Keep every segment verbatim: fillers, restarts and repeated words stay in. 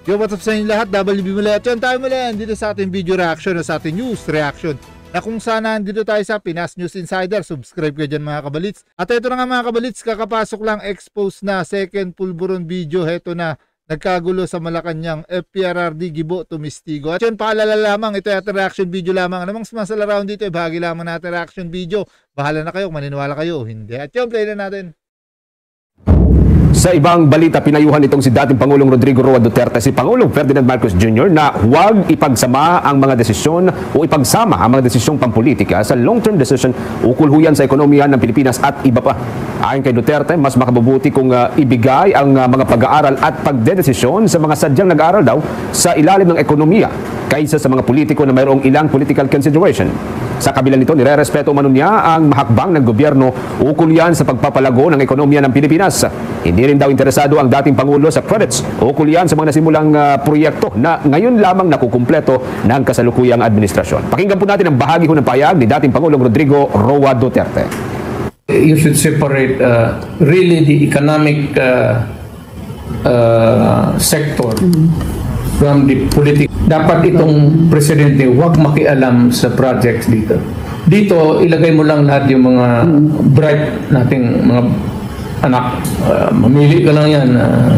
Yo, what's up sa inyo lahat? W B muli. At yun, tayo muli dito sa ating video reaction o sa ating news reaction na kung saan nandito tayo sa Pinas News Insider. Subscribe ka dyan mga kabalits. At ito na nga mga kabalits, kakapasok lang, expose na second pulburon video. Heto na, nagkagulo sa Malacanang, F P R R D Gibo Tumistigo. At yun, paalala lamang, ito ay reaction video lamang. Anong sumasala round dito, eh, bahagi lamang natin reaction video. Bahala na kayo, maniniwala kayo, hindi. At yun, play na natin. Sa ibang balita, pinayuhan itong si dating Pangulong Rodrigo Roa Duterte si Pangulong Ferdinand Marcos Junior na huwag ipagsama ang mga desisyon o ipagsama ang mga desisyong pampolitika sa long-term decision ukol huyan sa ekonomiya ng Pilipinas at iba pa. Ayon kay Duterte, mas makabubuti kung uh, ibigay ang uh, mga pag-aaral at pagdedesisyon sa mga sadyang nag-aaral daw sa ilalim ng ekonomiya kaysa sa mga politiko na mayroong ilang political consideration. Sa kabila nito, nire-respeto umano niya ang mahakbang ng gobyerno ukol yan sa pagpapalago ng ekonomiya ng Pilipinas. Hindi rin daw interesado ang dating Pangulo sa credits ukol yan sa mga nasimulang uh, proyekto na ngayon lamang nakukumpleto ng kasalukuyang administrasyon. Pakinggan po natin ang bahagi ho ng payag ni dating Pangulong Rodrigo Roa Duterte. You should separate uh, really the economic uh, uh, sector from the political. Dapat itong presidente huwag makialam sa projects dito. Dito, ilagay mo lang lahat yung mga bright nating mga anak. Uh, mamili ka lang yan. Uh,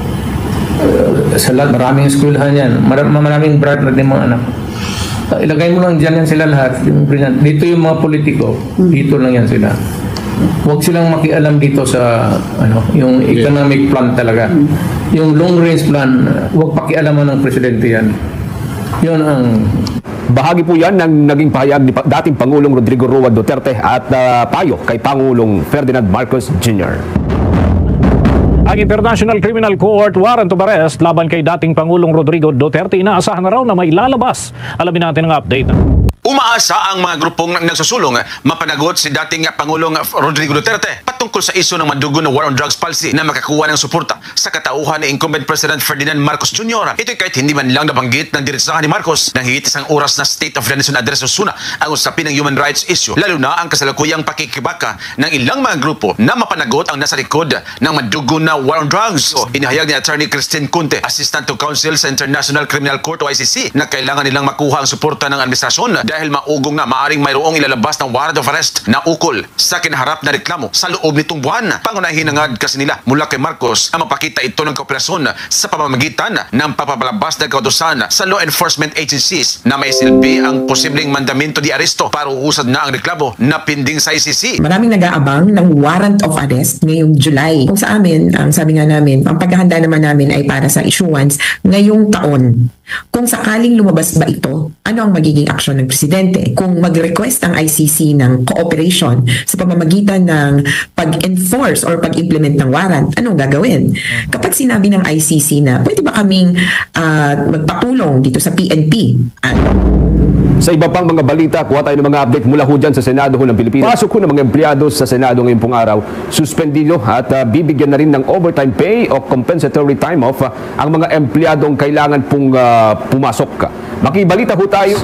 uh, sa lahat, maraming eskwelahan yan. Mar maraming bright natin mga anak. Uh, ilagay mo lang dyan yan sila lahat. Yung, dito yung mga politiko. Dito lang yan sila. Huwag silang makialam dito sa ano, yung economic plan talaga. Yung long range plan, huwag pakialaman ng presidente yan. Yun ang... Bahagi po yan ng naging pahayag ni dating Pangulong Rodrigo Roa Duterte at uh, payo kay Pangulong Ferdinand Marcos Junior Ang International Criminal Court warrant of arrest laban kay dating Pangulong Rodrigo Duterte inaasahan na raw na may lalabas. Alamin natin ang update. Umaasa ang mga grupong nagsusulong mapanagot si dating Pangulong Rodrigo Duterte patungkol sa isyu ng madugo na war on drugs policy na makakuha ng suporta sa katauhan ni incumbent President Ferdinand Marcos Junior Ito kahit hindi man lang nabanggit ng diretsahan ni Marcos nang higit isang oras na State of the Nation address usuna ang usapin ng human rights issue, lalo na ang kasalukuyang pakikibaka ng ilang mga grupo na mapanagot ang nasa likod ng madugo na war on drugs. So, inihayag ni Attorney Christine Cunte, Assistant to Counsel sa International Criminal Court o I C C, na kailangan nilang makuha ang suporta ng administrasyon dahil maugong na maaring mayroong ilalabas ng warrant of arrest na ukol sa kinaharap na reklamo sa loob nitong buwan. Pangunahin nga kasi nila mula kay Marcos ang mapakita ito ng kooperasyon sa pamamagitan ng papapalabas ng kautusan sa law enforcement agencies na may silbi ang posibleng mandamento di aresto para uusad na ang reklamo na pending sa I C C. Maraming nag-aabang ng warrant of arrest ngayong July. Kung sa amin, ang sabi nga namin, ang paghahanda naman namin ay para sa issuance ngayong taon. Kung sakaling lumabas ba ito, ano ang magiging aksyon ng presidente? Kung mag-request ang I C C ng cooperation sa pamamagitan ng pag-enforce or pag-implement ng warrant, anong gagawin? Kapag sinabi ng I C C na pwede ba kaming uh, magpatulong dito sa P N P? Ano? Sa iba pang mga balita, kuha tayo ng mga update mula ho dyan sa Senado ho ng Pilipinas. Pasok ho ng mga empleyado sa Senado ngayong pong araw, suspendido at uh, bibigyan na rin ng overtime pay o compensatory time off uh, ang mga empleyadong kailangan pong uh, pumasok. Makibalita ho tayo.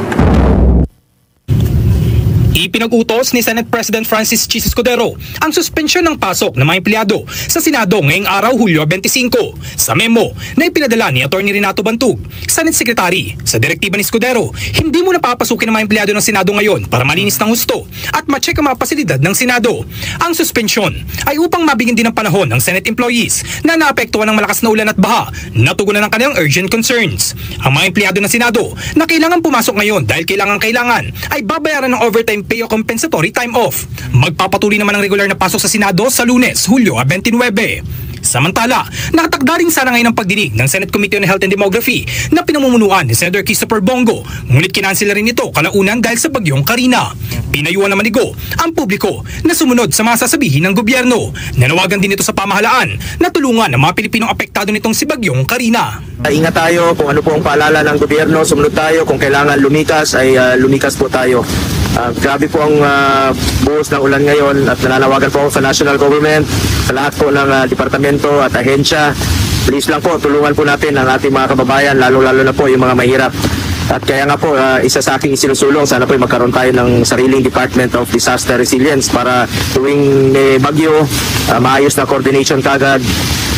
Ipinag-utos ni Senate President Francis Chis Escudero ang suspensyon ng pasok ng mga empleyado sa Senado ngayong araw Hulyo twenty-five. Sa memo na ipinadala ni Attorney Renato Bantug, Senate Secretary, sa direktiba ni Escudero, hindi mo napapasukin ng mga empleyado ng Senado ngayon para malinis ng husto at ma-check ang mga pasilidad ng Senado. Ang suspensyon ay upang mabigyan din ng panahon ng Senate employees na naapektuhan ng malakas na ulan at baha na tugunan ng kanilang urgent concerns. Ang mga empleyado ng Senado na kailangan pumasok ngayon dahil kailangan-kailangan ay babayaran ng overtime pay o compensatory time off. Magpapatuloy naman ang regular na pasok sa Senado sa Lunes, Hulyo twenty-nine. Samantala, nakatakda rin sana ngayon ang pagdinig ng Senate Committee on Health and Demography na pinamumunuan ni Senator Christopher Bongo, ngunit kinansela rin ito kalaunan dahil sa bagyong Karina. Pinayuhan naman ni Go ang publiko na sumunod sa mga sasabihin ng gobyerno. Nanawagan din ito sa pamahalaan na tulungan ang mga Pilipinong apektado nitong si bagyong Karina. Ingat tayo kung ano po ang paalala ng gobyerno, sumunod tayo, kung kailangan lumikas ay uh, lumikas po tayo. Uh, grabe po ang uh, buhos ng ulan ngayon at nananawagan po ako sa national government, sa lahat po ng uh, departamento at ahensya. Please lang po, tulungan po natin ang ating mga kababayan, lalo-lalo na po yung mga mahirap. At kaya nga po, uh, isa sa aking isinusulong, sana po magkaroon tayo ng sariling Department of Disaster Resilience para tuwing may bagyo, uh, maayos na coordination kagad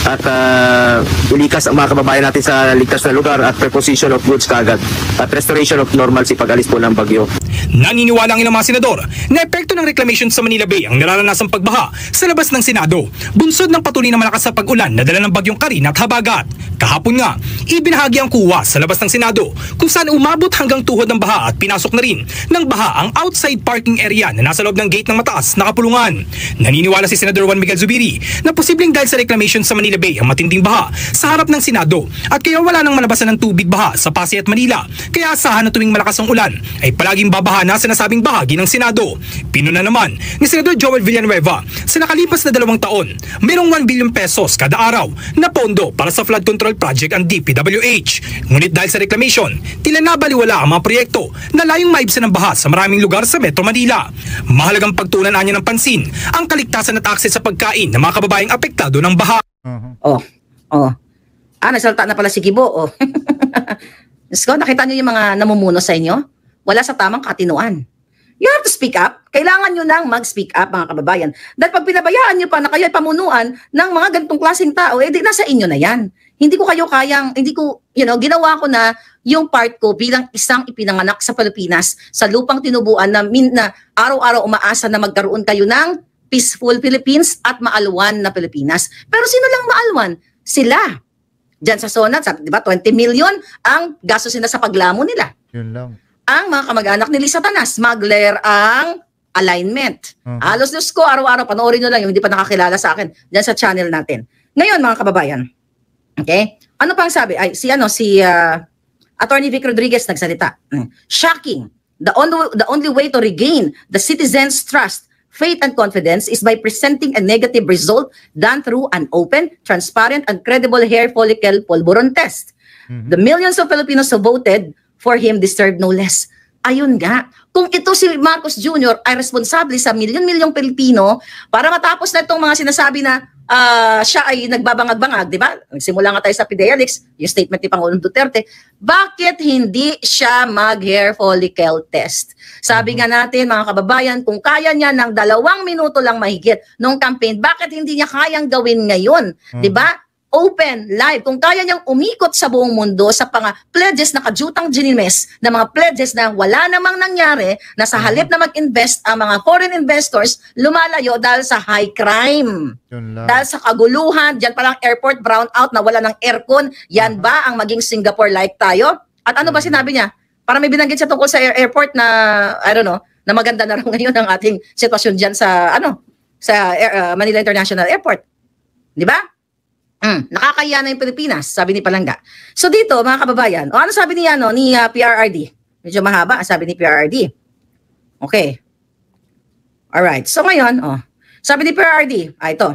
at uh, ilikas ang mga kababayan natin sa ligtas na lugar at preposition of goods kaagad at restoration of normalcy pag-alis po ng bagyo. Naniniwala ang ilang mga senador na epekto ng reclamation sa Manila Bay ang nararanasang pagbaha sa labas ng Senado, bunsod ng patuloy na malakas na pag-ulan na dala ng bagyong Karina at Habagat. Kahapon nga, ibinahagi ang kuwa sa labas ng Senado kung saan umabot hanggang tuhod ng baha at pinasok na rin ng baha ang outside parking area na nasa loob ng gate ng mataas na kapulungan. Naniniwala si Senador Juan Miguel Zubiri na posibleng dahil sa reclamation sa Manila Bay ang matinding baha sa harap ng Senado at kaya wala nang malabasan ng tubig baha sa Pasay at Manila. Kaya asahan na tuwing malakas ang ulan ay palaging babaha na sa nasabing bahagi ng Senado. Pinuna naman ni Senador Joel Villanueva sa nakalipas na dalawang taon, mayroong one billion pesos kada araw na pondo para sa flood control project ang D P W H. Ngunit dahil sa reclamation, tila nabaliwala ang mga proyekto na layong maibsan ng baha sa maraming lugar sa Metro Manila. Mahalagang pagtuunan niya ng pansin ang kaligtasan at akses sa pagkain ng mga kababayang apektado ng baha. Oh, oh. Ah, nagsalita na pala si Gibo. Oh. Diyos ko, nakita niyo yung mga namumuno sa inyo? Wala sa tamang katinuan. You have to speak up. Kailangan nyo nang mag-speak up, mga kababayan. Dahil pag pinabayaan nyo pa na kayo ay pamunuan ng mga ganitong klaseng tao, eh di nasa inyo na yan. Hindi ko kayo kayang, hindi ko, you know, ginawa ko na yung part ko bilang isang ipinanganak sa Pilipinas, sa lupang tinubuan na, min, na araw-araw umaasa na magkaroon kayo ng peaceful Philippines at maalwan na Pilipinas. Pero sino lang maalwan? Sila. Diyan sa Sonat, di ba, twenty million ang gastos nila sa paglamo nila. Yun lang. Ang mga kamag-anak ni Satanas, smuggler ang alignment. Uh-huh. Halos Diyos ko, araw-araw, panoorin nyo lang yung hindi pa nakakilala sa akin dyan sa channel natin. Ngayon, mga kababayan, okay? Ano pang sabi? Ay, si ano, si uh, Attorney Vic Rodriguez nagsalita. Shocking. The only, the only way to regain the citizens' trust, faith, and confidence is by presenting a negative result done through an open, transparent, and credible hair follicle pulburon test. Mm-hmm. The millions of Filipinos who voted for him deserve no less. Ayun nga, kung ito si Marcos Junior ay responsable sa milyon-milyong Pilipino para matapos na itong mga sinasabi na uh, siya ay nagbabangag-bangag, di ba? Nagsimula nga tayo sa Fidelix, yung statement ni Pangulong Duterte, bakit hindi siya mag-hair follicle test? Sabi nga natin, mga kababayan, kung kaya niya ng dalawang minuto lang mahigit nung campaign, bakit hindi niya kayang gawin ngayon? Hmm. Di ba? Open, live. Kung kaya niyang umikot sa buong mundo sa mga pledges na kajutang ginimes, na mga pledges na wala namang nangyari, na sa halip na mag-invest ang mga foreign investors, lumalayo dahil sa high crime. Dahil sa kaguluhan, dyan palang airport brownout na wala ng aircon, yan ba ang maging Singapore-like tayo? At ano ba sinabi niya? Para may binanggit siya tungkol sa air airport na, I don't know, na maganda na rin ngayon ang ating sitwasyon dyan sa, ano, sa uh, Manila International Airport. Di ba? Mm, nakakaya na yung Pilipinas, sabi ni Palangga. So dito, mga kababayan, o ano sabi ni, ano, ni uh, P R R D? Medyo mahaba, sabi ni P R R D. Okay. Alright. So ngayon, oh, sabi ni P R R D, ah, ito.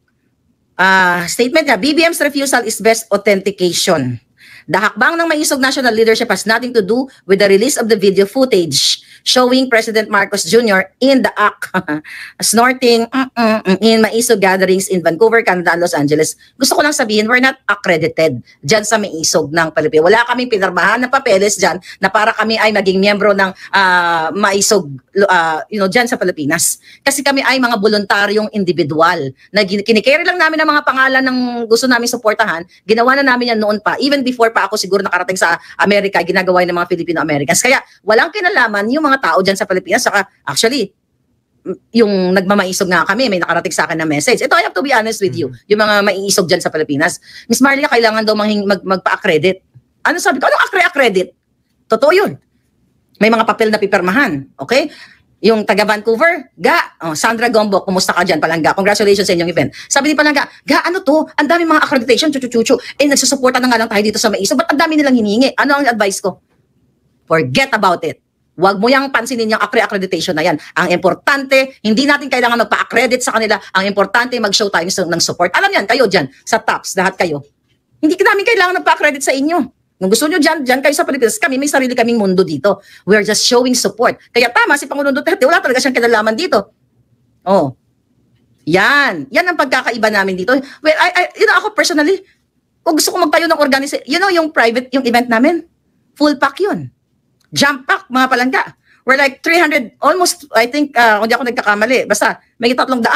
Uh, statement niya, B B M's refusal is best authentication. The hakbang ng Maisog National Leadership has nothing to do with the release of the video footage showing President Marcos Junior in the act snorting mm, mm, mm, in Maisog gatherings in Vancouver, Canada, and Los Angeles. Gusto ko lang sabihin, we're not accredited dyan sa Maisog ng Pilipinas. Wala kaming pinirmahan na papeles dyan na para kami ay maging miyembro ng uh, Maisog uh, you know, dyan sa Pilipinas. Kasi kami ay mga voluntaryong individual na kinikerry lang namin ang mga pangalan ng gusto namin suportahan. Ginawa na namin yan noon pa. Even before pa ako siguro nakarating sa Amerika, ginagawa ng mga Filipino-Americans. Kaya walang kinalaman yung mga tao dyan sa Pilipinas. Saka actually, yung nagmamaisog nga kami, may nakarating sa akin na message. Ito, I have to be honest with you. Yung mga maiisog dyan sa Pilipinas. Miss Marlia, kailangan daw mag, mag, magpa-accredit. Ano sabi ko? Anong accredit? Totoo yun. May mga papel na pipirmahan. Okay? Yung taga Vancouver, Ga, oh, Sandra Gombo, kumusta ka dyan, Palangga? Congratulations sa inyong event. Sabi ni Palangga, Ga, ano to? Ang dami mga accreditation, chuchu-chuchu. Eh, nagsusuporta na nga lang tayo dito sa Maisog. Ba't ang dami nilang hiningi? Ano ang advice ko? Forget about it. Huwag mo yang pansinin yung accreditation na yan. Ang importante, hindi natin kailangan magpa-accredit sa kanila. Ang importante, mag-show tayo ng support. Alam yan, kayo dyan, sa tops, lahat kayo. Hindi namin kailangan magpa-accredit sa inyo. Kung gusto nyo dyan, dyan kayo sa Pilipinas, kami, may sarili kaming mundo dito. We are just showing support. Kaya tama, si Pangulong Duterte, wala talaga siyang kinalaman dito. Oh. Yan. Yan ang pagkakaiba namin dito. Well, I, I, you know, ako personally, kung gusto ko magtayo ng organization, you know, yung private, yung event namin, full pack yun. Jump pack, mga Palangga. We're like three hundred, almost, I think, uh, kung di ako nagkakamali, basta may tatlong daan.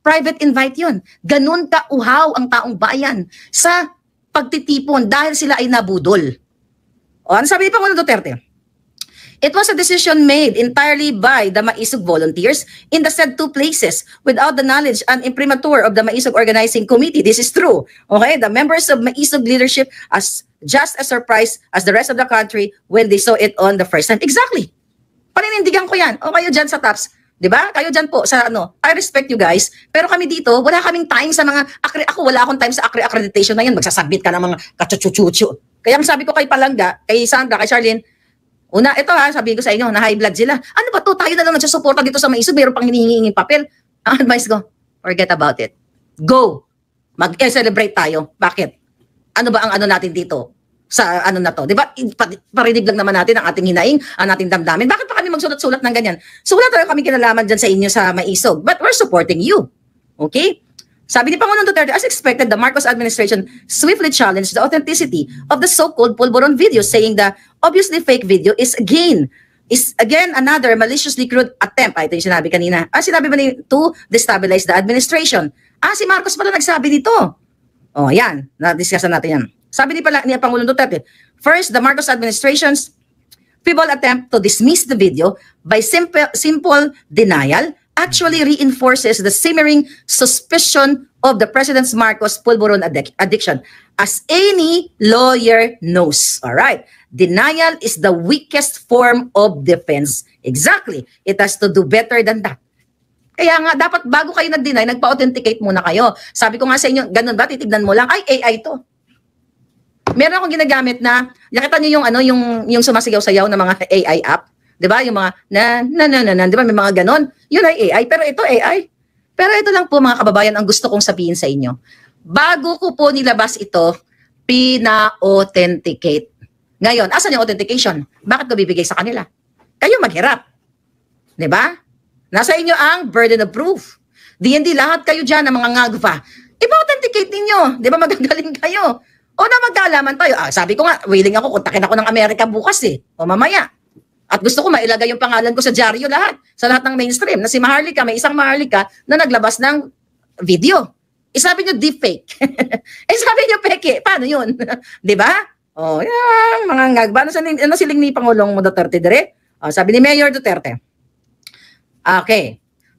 private invite yun. Ganun ka-uhaw ang taong bayan sa pagtitipon dahil sila ay nabudol. O, ano sabi ni Pangulong Duterte? It was a decision made entirely by the Maisog volunteers in the said two places without the knowledge and imprimatur of the Maisog Organizing Committee. This is true. Okay, the members of Maisog leadership as just as surprised as the rest of the country when they saw it on the first time. Exactly. Paninindigan ko yan. O kayo dyan sa T A P S. Diba? Kayo dyan po sa ano. I respect you guys. Pero kami dito, wala kaming time sa mga, akre, ako wala akong time sa akre accreditation na yan. Magsasubmit ka ng mga kachuchuchuchu. Kaya ang sabi ko kay Palangga, kay Sandra, kay Charlene, una, ito ha, sabi ko sa inyo, na high blood sila. Ano ba to? Tayo na lang nagsusuporta dito sa Maisog, mayroon pang hinihingi papel. Ang advice ko, forget about it. Go! Mag-celebrate tayo. Bakit? Ano ba ang ano natin dito? Sa ano na to? Di ba? Parinig lang naman natin ang ating hinaing, ang ating damdamin. Bakit pa kami magsulat-sulat ng ganyan? So wala talaga kami kinalaman dyan sa inyo sa Maisog. But we're supporting you. Okay? Sabi ni Pangulong Duterte, as expected, the Marcos administration swiftly challenged the authenticity of the so-called Pulburon video, saying the obviously fake video is again, is again another maliciously crude attempt. Ah, ito yung sinabi kanina. Ah, sinabi ba ni to destabilize the administration? Ah, si Marcos pala nagsabi dito. Oh, yan. Na-discuss natin yan. Sabi ni, pala, ni Pangulong Duterte, first, the Marcos administration's feeble attempt to dismiss the video by simple, simple denial actually reinforces the simmering suspicion of the President's Marcos Pulburon addic addiction, as any lawyer knows. All right. Denial is the weakest form of defense. Exactly. It has to do better than that. Kaya nga, dapat bago kayo nag-deny, nagpa-authenticate muna kayo. Sabi ko nga sa inyo, ganun ba? Titignan mo lang, ay, A I to. Meron akong ginagamit na, nakita niyo yung, ano, yung, yung sumasigaw-sayaw ng mga A I app. Di ba? Yung mga na, na, na, na, na, di ba? May mga ganon. Yun ay A I. Pero ito A I. Pero ito lang po mga kababayan ang gusto kong sabihin sa inyo. Bago ko po nilabas ito, pina-authenticate. Ngayon, asan yung authentication? Bakit ko bibigay sa kanila? Kayo maghirap. Di ba? Nasa inyo ang burden of proof. D and D, lahat kayo dyan ng mga ngagpa. Ipa-authenticate ninyo. Di ba magagaling kayo? O na magkaalaman tayo. Ah, sabi ko nga, willing ako, kontakin ako ng Amerika bukas eh. O mamaya. At gusto ko mailagay yung pangalan ko sa dyaryo lahat. Sa lahat ng mainstream. Na si Maharlika, may isang Maharlika na naglabas ng video. Eh sabi nyo, deepfake. eh sabi nyo, peke. Paano yun? Di ba? O, yan, mga ngagba. Ano, ano siling ni Pangulong Duterte dire? O, sabi ni Mayor Duterte. Okay.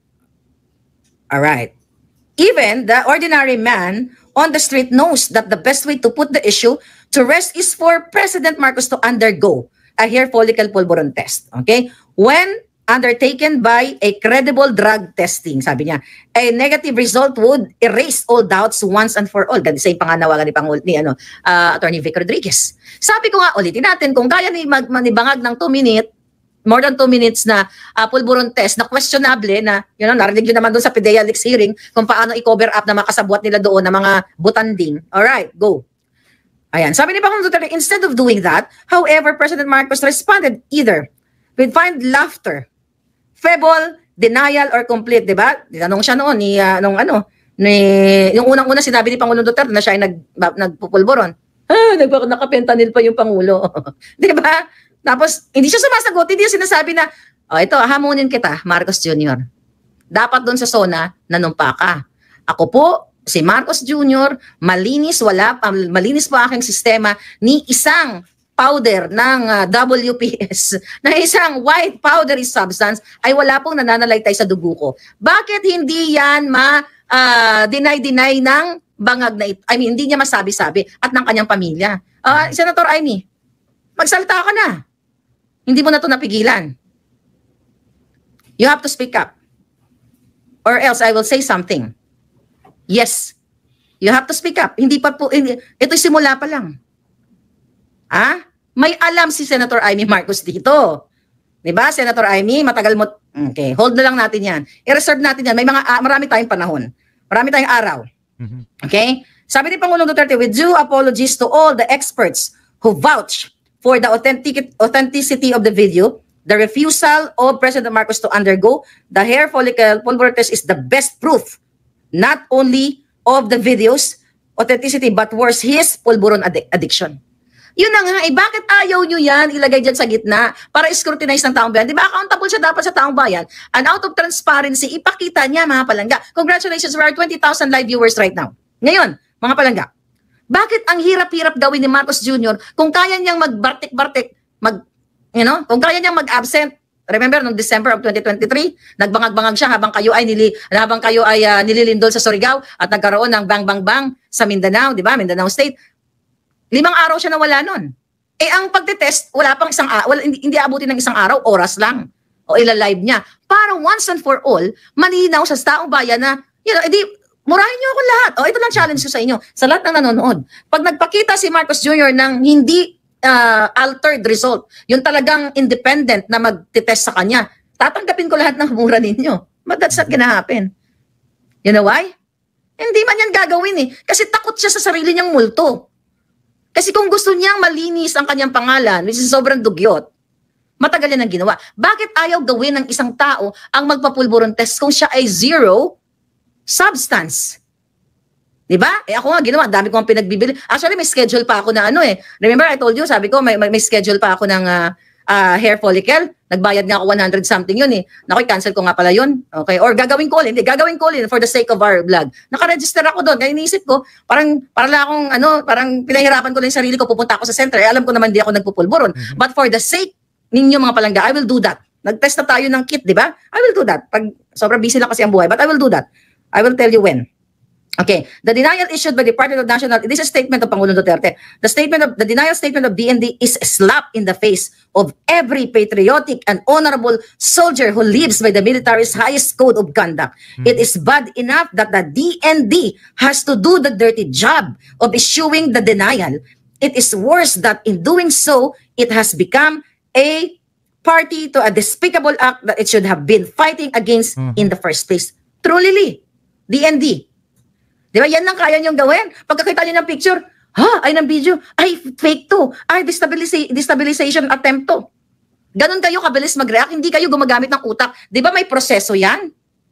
Alright. Even the ordinary man on the street knows that the best way to put the issue to rest is for President Marcos to undergo a hair follicle pulburon test. Okay? When undertaken by a credible drug testing, sabi niya, a negative result would erase all doubts once and for all. Ganito sa panganawagan ni, Pangul ni ano, uh, Attorney Vic Rodriguez. Sabi ko nga, ulitin natin, kung kaya ni mag manibangag ng two minutes, more than two minutes na uh, pulburon test na questionable na, you know, narinig nyo naman doon sa PDEA Leaks hearing kung paano i-cover up na makasabwat nila doon na mga butanding. Alright, go. Ayan, sabi ni Pangulong Duterte, instead of doing that, however, President Marcos responded either with feigned laughter, feeble, denial, or complete, di ba? Tinanong siya noon ni, uh, nung ano, ni, yung unang-una sinabi ni Pangulong Duterte na siya ay nag, nagpupulburon. Ah, nakapentanil pa yung Pangulo. Di ba? Tapos, hindi siya sumasagot, hindi siya sinasabi na, oh, ito, hamunin kita, Marcos Junior Dapat doon sa SONA, nanumpa ka. Ako po, si Marcos Junior, malinis, wala, um, malinis po aking sistema ni isang powder ng uh, W P S, na isang white powdery substance, ay wala pong nananalaytay sa dugo ko. Bakit hindi yan ma-deny-deny uh, ng bangag na ito? I mean, hindi niya masabi-sabi at ng kanyang pamilya. Uh, Senator Amy, magsalita ka na. Hindi mo na ito napigilan. You have to speak up. Or else I will say something. Yes, you have to speak up. Hindi pa po, ito'y simula pa lang. Ah? May alam si Senator Amy Marcos dito. Diba, Senator Amy? Matagal mo, okay, hold na lang natin yan. I-reserve natin yan. May mga, uh, marami tayong panahon. Marami tayong araw. Okay? Sabi ni Pangulong Duterte, with due apologies to all the experts who vouch for the authentic authenticity of the video, the refusal of President Marcos to undergo the hair follicle pulburon test is the best proof not only of the video's authenticity, but worse, his pulburon addic addiction. Yun na nga, eh, bakit ayaw nyo yan ilagay dyan sa gitna para scrutinize ng taong bayan? Di ba accountable siya dapat sa taong bayan? And out of transparency, ipakita niya mga palangga. Congratulations, we are twenty thousand live viewers right now. Ngayon, mga palangga, bakit ang hirap-hirap gawin ni Marcos Junior kung kaya niyang magbartik-bartik, mag, you know, kung kaya niyang mag-absent? Remember, noong December of twenty twenty-three, nagbangag-bangag siya habang kayo ay, nili, habang kayo ay uh, nililindol sa Surigao at nagkaroon ng bang-bang-bang sa Mindanao, di ba? Mindanao State. Limang araw siya nawala nun. Eh, ang pagtitest, wala pang isang araw, wala, hindi, hindi abutin ng isang araw, oras lang. O ila-live niya. Para once and for all, malinaw sa taong bayan na, you know, edi, murahin niyo ako lahat. O, ito lang challenge ko sa inyo. Sa lahat ng nanonood. Pag nagpakita si Marcos Junior ng hindi uh, altered result, yung talagang independent na magtitest sa kanya, tatanggapin ko lahat ng mura ninyo. But that's not gonna happen. You know why? Hindi man yan gagawin eh. Kasi takot siya sa sarili niyang multo. Kasi kung gusto niyang malinis ang kanyang pangalan, which is sobrang dugyot, matagal yan ang ginawa. Bakit ayaw gawin ng isang tao ang magpapulburon test kung siya ay zero substance? Diba? Eh ako nga ginawa, dami ko ang pinagbibili. Actually, may schedule pa ako na ano eh. Remember, I told you, sabi ko, may, may, may schedule pa ako ng uh, uh, hair follicle. Nagbayad nga ako one hundred something yun eh. Naku, cancel ko nga pala yun. Okay? Or gagawin ko ulit. Hindi, gagawin ko ulit for the sake of our vlog. Nakaregister ako doon. Kaya iniisip ko, parang, parang lang akong, ano, parang pinahirapan ko lang yung sarili ko, pupunta ako sa center. Eh, alam ko naman di ako nagpupulburon. Mm-hmm. But for the sake ninyo mga palangga, I will do that. Nag-test na tayo ng kit, di ba? I will do that. Pag sobrang busy lang kasi ang buhay, but I will do that. I will tell you when. Okay, the denial issued by the Department of National, this is a statement of Pangulong Duterte. The statement of the denial statement of D N D is a slap in the face of every patriotic and honorable soldier who lives by the military's highest code of conduct. Hmm. It is bad enough that the D N D has to do the dirty job of issuing the denial. It is worse that in doing so, it has become a party to a despicable act that it should have been fighting against hmm. in the first place. Truly, D N D. Di ba? Yan lang kaya niyong gawin. Pagkakita niyo ng picture, ha, ay ng video, ay fake to, ay destabiliza destabilization attempt to. Ganon kayo kabilis mag-react, hindi kayo gumagamit ng utak. Di ba may proseso yan?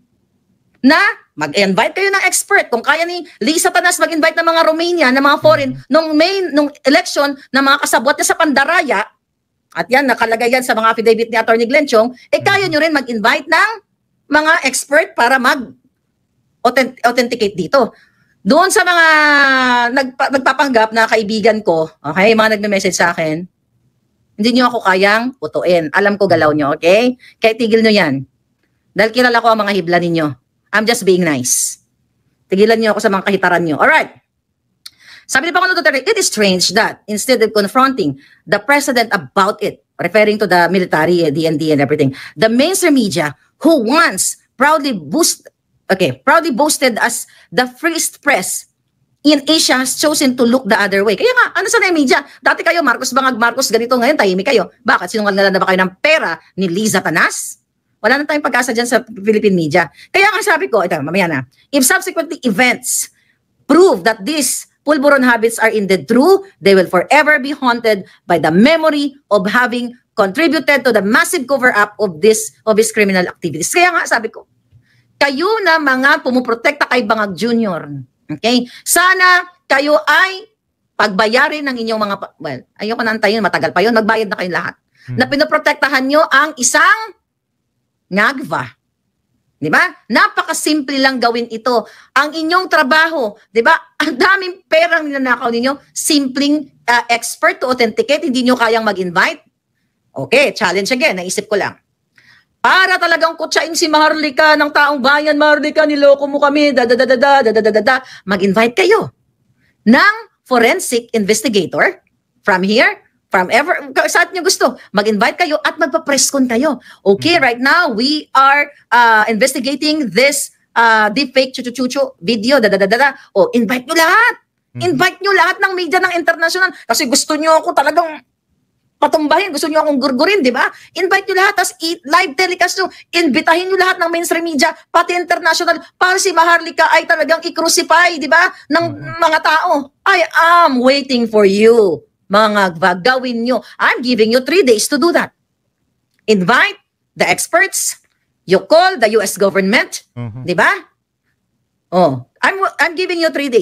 Na mag-invite kayo ng expert. Kung kaya ni Lisa Tanas mag-invite ng mga Romanian, ng mga foreign, nung main, nung election, ng mga kasabwat niya sa Pandaraya, at yan, nakalagay yan sa mga affidavit ni Attorney Glenn Chong, eh kaya nyo rin mag-invite ng mga expert para mag-authenticate dito. Doon sa mga nagpa, nagpapanggap na kaibigan ko, okay, mga nagme-message sa akin, hindi nyo ako kayang putuin. Alam ko galaw nyo, okay? Kaya tigil nyo yan. Dahil kilala ko ang mga hibla ninyo. I'm just being nice. Tigilan nyo ako sa mga kahitaran nyo. Alright. Sabi ni Pangulong Duterte, it is strange that instead of confronting the president about it, referring to the military, D N D and everything, the mainstream media, who once proudly boost Okay, proudly boasted as the freest press in Asia, has chosen to look the other way. Kaya nga, ano sa na media? Dati kayo, Marcos Bangag, Marcos ganito, ngayon tahimik kayo. Bakit? Sinungaling na ba kayo ng pera ni Liza Tanas? Wala na tayong pag-asa dyan sa Philippine media. Kaya nga sabi ko, ito, mamaya na, if subsequently events prove that these pulburon habits are indeed true, they will forever be haunted by the memory of having contributed to the massive cover-up of this of his criminal activities. Kaya nga sabi ko, kayo na mga pumuprotekta kay Bangag Junior, okay? Sana kayo ay pagbayarin ng inyong mga, well, ayoko na antayin, matagal pa yun, magbayad na kayo lahat. Hmm. Na pinoprotektahan nyo ang isang ngagva. Di ba? Napakasimple lang gawin ito. Ang inyong trabaho, di ba? Ang daming perang ninanakaw ninyo, simpleng uh, expert to authenticate, hindi nyo kayang mag-invite. Okay, challenge again, naisip ko lang. Para talagang kutsain si Maharlika ng taong bayan, Maharlika, niloko mo kami, da-da-da-da-da, da-da-da-da, mag-invite kayo ng forensic investigator from here, from ever, saan nyo gusto, mag-invite kayo at magpa-press-con kayo. Okay, right now, we are uh, investigating this uh, deepfake chuchu-chuchu video, da-da-da-da-da. O, invite nyo lahat. Invite nyo lahat ng media ng international kasi gusto nyo ako talagang patumbahin, gusto nyo akong gurgurin, di ba? Invite nyo lahat, tas live telecast nyo, invitahin nyo lahat ng mainstream media, pati international, para si Maharlika ay talagang i-crucify, di ba? Ng mm-hmm. mga tao. I am waiting for you, mga gawin nyo. I'm giving you three days to do that. Invite the experts, you call the U S government, mm-hmm. di ba? Oh, I'm, I'm giving you three days.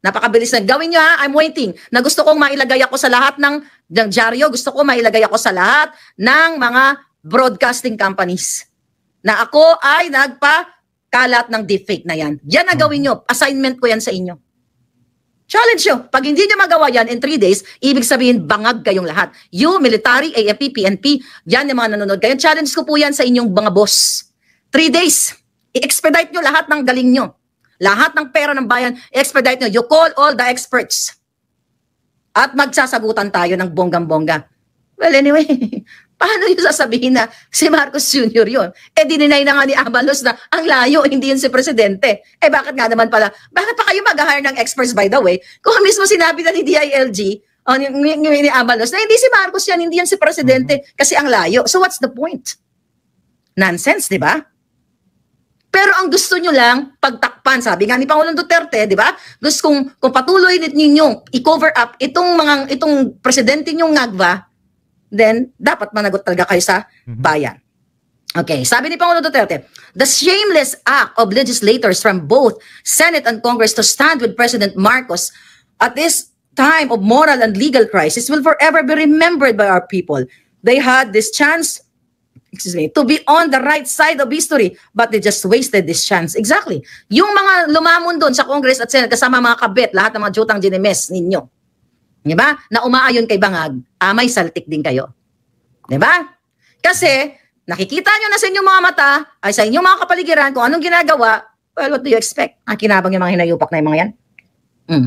Napakabilis na. Gawin nyo ha, I'm waiting. Na gusto kong mailagay ako sa lahat ng, ng dyaryo, gusto ko mailagay ako sa lahat ng mga broadcasting companies. Na ako ay nagpa-kalat ng deepfake na yan. Yan na gawin nyo. Assignment ko yan sa inyo. Challenge nyo. Pag hindi nyo magawa yan in three days, ibig sabihin bangag kayong lahat. You, military, A F P, P N P, yan yung mga nanonood kayo. Challenge ko po yan sa inyong mga boss. Three days. I-expedite nyo lahat ng galing nyo. Lahat ng pera ng bayan, i-expedite nyo. You call all the experts. At magsasagutan tayo ng bonggang-bongga. Well, anyway, paano yung sasabihin na si Marcos Junior yun? Eh, dininay na nga ni Abalos na ang layo, hindi yun si Presidente. Eh, bakit nga naman pala? Bakit pa kayo mag-hire ng experts, by the way? Kung mismo sinabi na ni D I L G, o ni, ni, ni Abalos, na hindi si Marcos yan, hindi yan si Presidente, kasi ang layo. So, what's the point? Nonsense, di ba? Pero ang gusto nyo lang, pagtakpan, sabi nga ni Pangulong Duterte, di ba? Gusto kung, kung patuloy ninyo i-cover up itong mga itong presidente nyong ngagva, then dapat managot talaga kayo sa bayan. Okay, sabi ni Pangulong Duterte, the shameless act of legislators from both Senate and Congress to stand with President Marcos at this time of moral and legal crisis will forever be remembered by our people. They had this chance excuse me, to be on the right side of history, but they just wasted this chance. Exactly. Yung mga lumamon doon sa Congress at Senate, kasama mga kabit, lahat ng mga jutang ginimes ninyo, di ba? Na umaayon kay Bangag, amay saltik din kayo. Di ba? Kasi, nakikita nyo na sa inyong mga mata, ay sa inyong mga kapaligiran, kung anong ginagawa, well, what do you expect? Ang kinabang yung mga hinayupak na yung mga yan. Mm.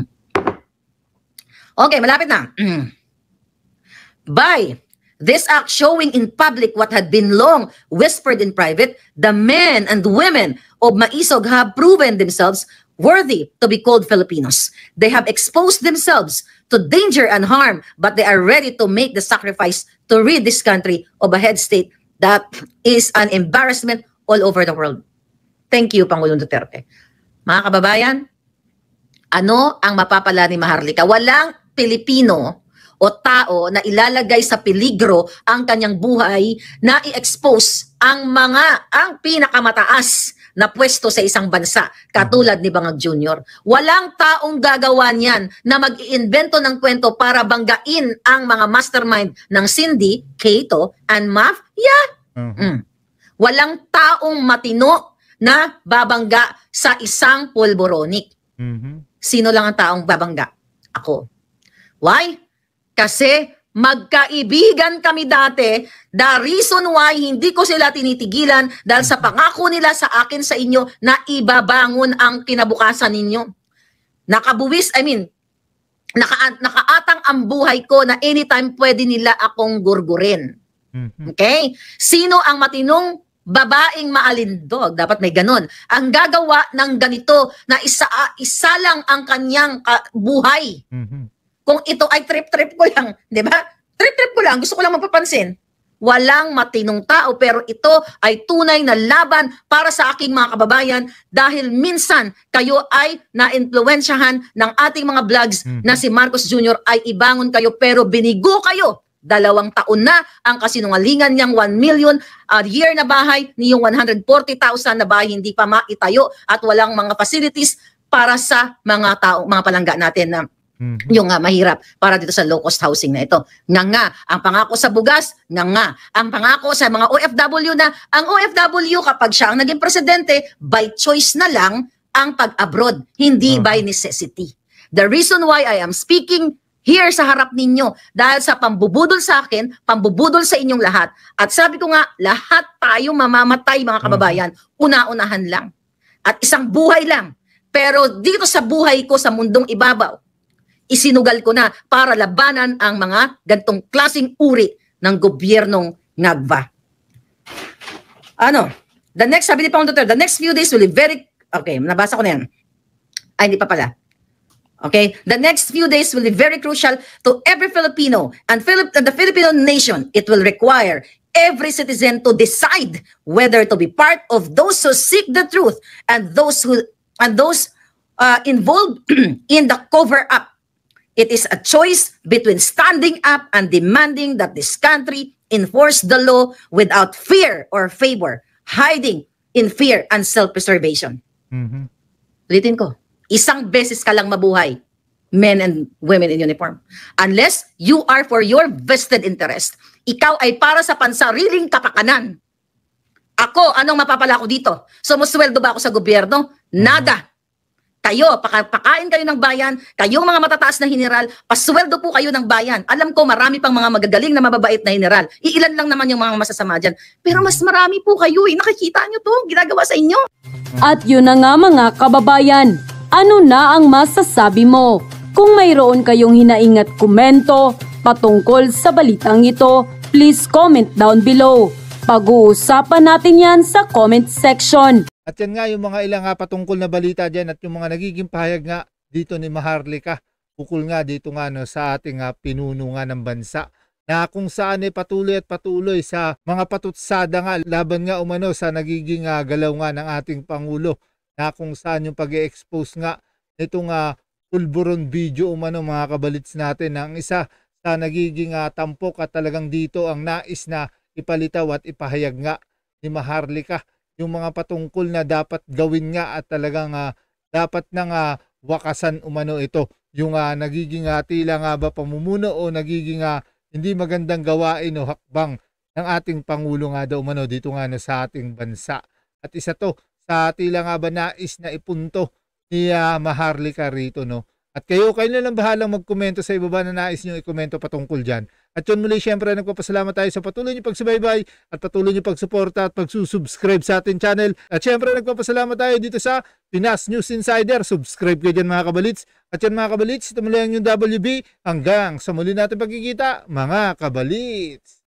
Okay, malapit na. Mm. Bye. This act showing in public what had been long whispered in private, the men and women of Maisog have proven themselves worthy to be called Filipinos. They have exposed themselves to danger and harm, but they are ready to make the sacrifice to rid this country of a head state that is an embarrassment all over the world. Thank you, Pangulong Duterte. Mga kababayan, ano ang mapapala ni Maharlika? Walang Pilipino o tao na ilalagay sa peligro ang kanyang buhay na i-expose ang mga, ang pinakamataas na pwesto sa isang bansa, katulad ni Bangag Junior Walang taong gagawa niyan na mag-iimbento ng kwento para banggain ang mga mastermind ng Cindy, Cato, and Mafia. Uh-huh. Mm. Walang taong matino na babangga sa isang pulboronik. Uh-huh. Sino lang ang taong babangga? Ako. Why? Kasi magkaibigan kami dati. The reason why hindi ko sila tinitigilan dahil sa pangako nila sa akin sa inyo na ibabangon ang kinabukasan ninyo. Nakabuwis, I mean, naka, nakaatang ang buhay ko na anytime pwede nila akong gurgurin. Okay? Sino ang matinong babaeng maalindog? Dapat may ganon. Ang gagawa ng ganito na isa, isa lang ang kanyang uh, buhay. Mm-hmm. Kung ito ay trip-trip ko lang, di ba? Trip-trip ko lang, gusto ko lang mapapansin. Walang matinong tao, pero ito ay tunay na laban para sa aking mga kababayan dahil minsan kayo ay na-influensyahan ng ating mga vlogs mm-hmm. na si Marcos Junior ay ibangon kayo pero binigo kayo. Dalawang taon na ang kasinungalingan niyang one million a uh, year na bahay, niyong one hundred forty thousand na bahay hindi pa maitayo at walang mga facilities para sa mga tao, mga palangga natin na Mm-hmm. yung uh, mahirap para dito sa low-cost housing na ito. Nga nga, ang pangako sa bugas, nga nga, ang pangako sa mga O F W na, ang O F W kapag siya ang naging presidente, by choice na lang ang pag-abroad, hindi uh-huh. by necessity. The reason why I am speaking here sa harap ninyo, dahil sa pambubudol sa akin, pambubudol sa inyong lahat, at sabi ko nga, lahat tayo mamamatay mga kababayan, uh-huh. una-unahan lang. At isang buhay lang. Pero dito sa buhay ko sa mundong ibabaw, isinugal ko na para labanan ang mga gantong klaseng uri ng gobyernong ngagva. Ano? The next, sabi ni Pangulong Duterte, the next few days will be very, okay, nabasa ko na yan. Ay, hindi pa pala. Okay? The next few days will be very crucial to every Filipino and Philip, the Filipino nation. It will require every citizen to decide whether to be part of those who seek the truth and those who, and those uh, involved in the cover-up. It is a choice between standing up and demanding that this country enforce the law without fear or favor, hiding in fear and self-preservation. Mm-hmm. Ulitin ko, isang beses ka lang mabuhay. men and women in uniform. Unless you are for your vested interest. Ikaw ay para sa pansariling kapakanan. Ako, anong mapapala ko dito? Sumusweldo ba ako sa gobyerno? Nada. Kayo, paka, pakain kayo ng bayan, kayong mga matataas na general, pasweldo po kayo ng bayan. Alam ko, marami pang mga magagaling na mababait na general. Iilan lang naman yung mga masasama dyan. Pero mas marami po kayo eh. Nakikita nyo to, ginagawa sa inyo. At yun na nga mga kababayan, ano na ang masasabi mo? Kung mayroon kayong hinaingat komento patungkol sa balitang ito, please comment down below. Pag-uusapan natin yan sa comment section. At yan nga yung mga ilang nga patungkol na balita dyan at yung mga nagiging pahayag nga dito ni Maharlika. Ukol nga dito nga no, sa ating uh, pinuno nga ng bansa. Na kung saan ay patuloy at patuloy sa mga patutsada nga laban nga umano sa nagiging uh, galaw nga ng ating Pangulo. Na kung saan yung pag-e-expose nga nitong uh, pulburon video umano mga kabalits natin. Na ang isa sa nagiging uh, tampok at talagang dito ang nais na ipalitaw at ipahayag nga ni Maharlika. Yung mga patungkol na dapat gawin nga at talagang uh, dapat nang uh, wakasan umano ito. Yung uh, nagiging uh, tila nga ba pamumuno o nagiging uh, hindi magandang gawain o hakbang ng ating Pangulo nga daw umano dito nga no, sa ating bansa. At isa to sa tila nga ba nais na ipunto ni uh, Maharlika rito. No? At kayo, kayo na lang bahalang magkomento sa ibaba na nais nyo ikomento patungkol dyan. At yun muli, syempre, nagpapasalamat tayo sa patuloy nyo pagsubaybay at patuloy nyo pagsuporta at pagsusubscribe sa ating channel. At syempre, nagpapasalamat tayo dito sa Pinas News Insider. Subscribe kayo dyan mga kabalits. At yan mga kabalits, ito muli ang yung W B. Hanggang sa muli natin pagkikita, mga kabalits.